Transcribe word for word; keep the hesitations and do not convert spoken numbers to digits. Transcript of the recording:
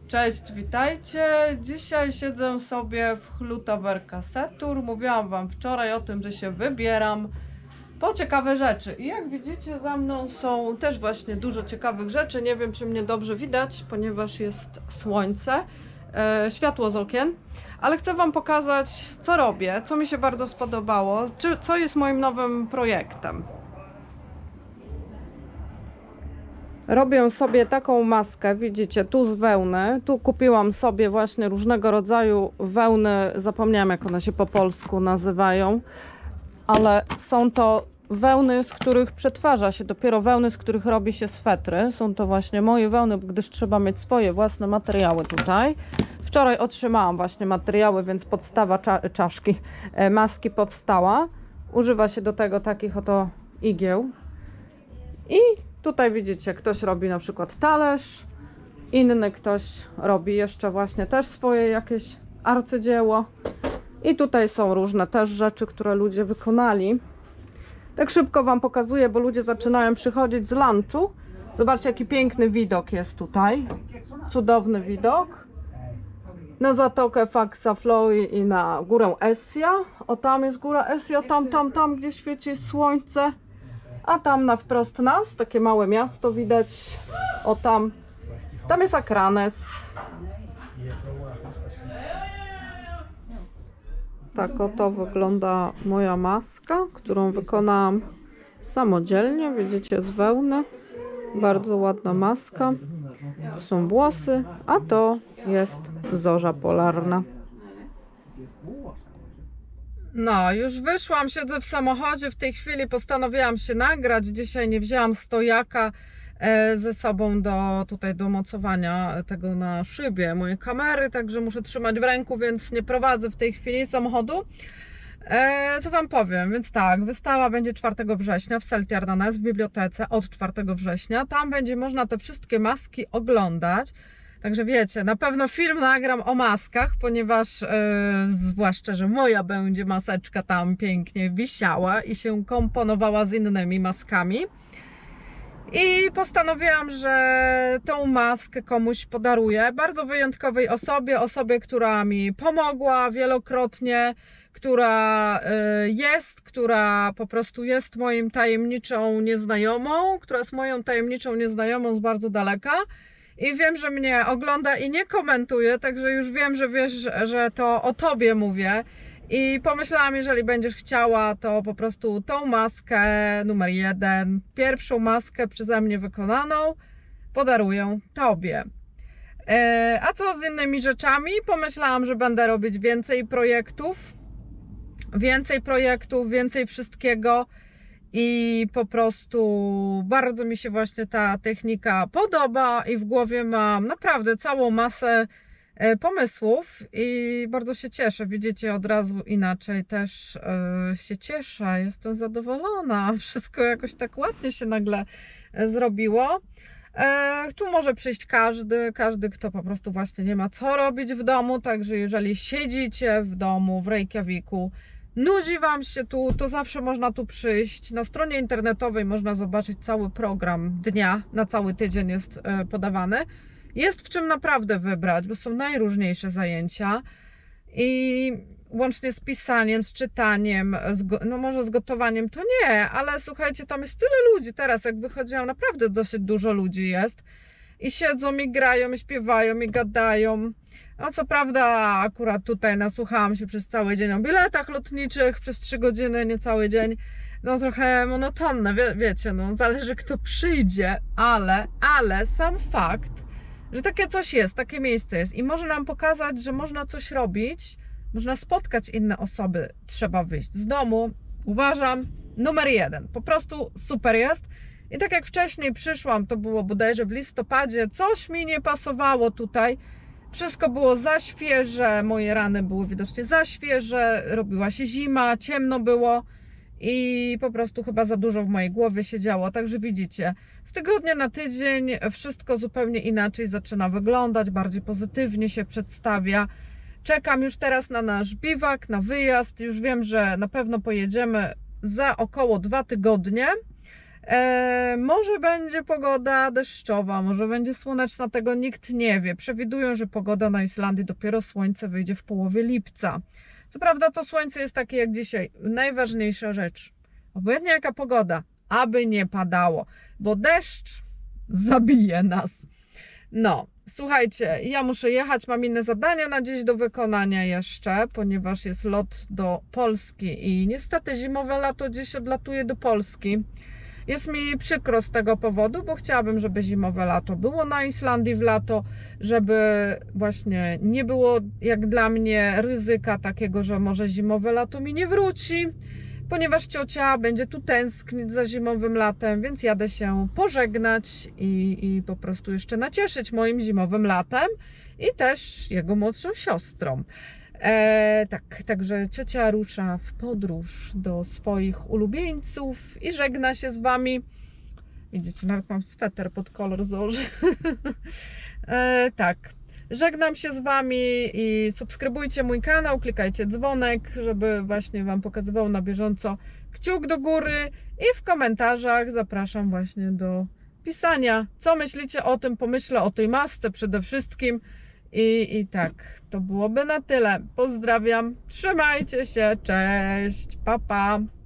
Cześć, witajcie. Dzisiaj siedzę sobie w Hlutawerka Setur. Mówiłam wam wczoraj o tym, że się wybieram po ciekawe rzeczy. I jak widzicie, za mną są też właśnie dużo ciekawych rzeczy. Nie wiem, czy mnie dobrze widać, ponieważ jest słońce, e, światło z okien. Ale chcę wam pokazać, co robię, co mi się bardzo spodobało, czy, co jest moim nowym projektem. Robię sobie taką maskę, widzicie, tu z wełny. Tu kupiłam sobie właśnie różnego rodzaju wełny, zapomniałam, jak one się po polsku nazywają, ale są to wełny, z których przetwarza się, dopiero wełny, z których robi się swetry. Są to właśnie moje wełny, gdyż trzeba mieć swoje własne materiały tutaj. Wczoraj otrzymałam właśnie materiały, więc podstawa cza czaszki, e, maski powstała. Używa się do tego takich oto igieł. I tutaj widzicie, ktoś robi na przykład talerz, inny ktoś robi jeszcze właśnie też swoje jakieś arcydzieło. I tutaj są różne też rzeczy, które ludzie wykonali. Tak szybko wam pokazuję, bo ludzie zaczynają przychodzić z lunchu. Zobaczcie, jaki piękny widok jest tutaj. Cudowny widok. Na zatokę Faxa Floi i na górę Esja. O, tam jest góra Esja, tam, tam, tam, gdzie świeci słońce. A tam na wprost nas, takie małe miasto widać. O, tam, tam jest Akranes. Tak oto wygląda moja maska, którą wykonałam samodzielnie. Widzicie, z wełny. Bardzo ładna maska. To są włosy, a to jest zorza polarna. No, już wyszłam, siedzę w samochodzie, w tej chwili postanowiłam się nagrać. Dzisiaj nie wzięłam stojaka e, ze sobą do tutaj do mocowania tego na szybie mojej kamery, także muszę trzymać w ręku, więc nie prowadzę w tej chwili samochodu. E, co wam powiem, więc tak, wystawa będzie czwartego września w Seltjarnanes w bibliotece od czwartego września. Tam będzie można te wszystkie maski oglądać. Także wiecie, na pewno film nagram o maskach, ponieważ yy, zwłaszcza, że moja będzie maseczka tam pięknie wisiała i się komponowała z innymi maskami. I postanowiłam, że tą maskę komuś podaruję, bardzo wyjątkowej osobie, osobie, która mi pomogła wielokrotnie, która yy, jest, która po prostu jest moim tajemniczą nieznajomą, która jest moją tajemniczą nieznajomą z bardzo daleka. I wiem, że mnie ogląda i nie komentuje, także już wiem, że wiesz, że to o tobie mówię. I pomyślałam, jeżeli będziesz chciała, to po prostu tą maskę numer jeden, pierwszą maskę przeze mnie wykonaną, podaruję tobie. E, a co z innymi rzeczami? Pomyślałam, że będę robić więcej projektów. Więcej projektów, więcej wszystkiego. I po prostu bardzo mi się właśnie ta technika podoba i w głowie mam naprawdę całą masę pomysłów i bardzo się cieszę. Widzicie, od razu inaczej też się cieszę, jestem zadowolona. Wszystko jakoś tak ładnie się nagle zrobiło. Tu może przyjść każdy, każdy, kto po prostu właśnie nie ma co robić w domu, także jeżeli siedzicie w domu w Reykjaviku, nudzi wam się tu, to zawsze można tu przyjść. Na stronie internetowej można zobaczyć cały program dnia, na cały tydzień jest podawany. Jest w czym naprawdę wybrać, bo są najróżniejsze zajęcia i łącznie z pisaniem, z czytaniem, z, no może z gotowaniem to nie, ale słuchajcie, tam jest tyle ludzi teraz, jak wychodziłam, naprawdę dosyć dużo ludzi jest i siedzą i grają, i śpiewają, i gadają. No co prawda akurat tutaj nasłuchałam się przez cały dzień o biletach lotniczych, przez trzy godziny, nie cały dzień. No trochę monotonne, wie, wiecie, no zależy kto przyjdzie, ale, ale sam fakt, że takie coś jest, takie miejsce jest i może nam pokazać, że można coś robić, można spotkać inne osoby, trzeba wyjść z domu, uważam, numer jeden, po prostu super jest. I tak jak wcześniej przyszłam, to było bodajże w listopadzie, coś mi nie pasowało tutaj. Wszystko było za świeże, moje rany były widocznie za świeże, robiła się zima, ciemno było i po prostu chyba za dużo w mojej głowie się działo. Także widzicie, z tygodnia na tydzień wszystko zupełnie inaczej zaczyna wyglądać, bardziej pozytywnie się przedstawia. Czekam już teraz na nasz biwak, na wyjazd. Już wiem, że na pewno pojedziemy za około dwa tygodnie. E, może będzie pogoda deszczowa, może będzie słoneczna, tego nikt nie wie. Przewidują, że pogoda na Islandii dopiero słońce wyjdzie w połowie lipca. Co prawda to słońce jest takie jak dzisiaj. Najważniejsza rzecz, obojętnie jaka pogoda, aby nie padało, bo deszcz zabije nas. No, słuchajcie, ja muszę jechać, mam inne zadania na dziś do wykonania jeszcze, ponieważ jest lot do Polski i niestety zimowe lato dziś odlatuje do Polski. Jest mi przykro z tego powodu, bo chciałabym, żeby zimowe lato było na Islandii w lato, żeby właśnie nie było jak dla mnie ryzyka takiego, że może zimowe lato mi nie wróci, ponieważ ciocia będzie tu tęsknić za zimowym latem, więc jadę się pożegnać i, i po prostu jeszcze nacieszyć moim zimowym latem i też jego młodszą siostrą. E, tak, także ciocia rusza w podróż do swoich ulubieńców i żegna się z Wami. Widzicie, nawet mam sweter pod kolor zorzy. e, tak, żegnam się z Wami i subskrybujcie mój kanał, klikajcie dzwonek, żeby właśnie Wam pokazywał na bieżąco kciuk do góry i w komentarzach zapraszam właśnie do pisania, co myślicie o tym, pomyślę o tej masce przede wszystkim. I, I tak, to byłoby na tyle. Pozdrawiam, trzymajcie się, cześć, pa pa.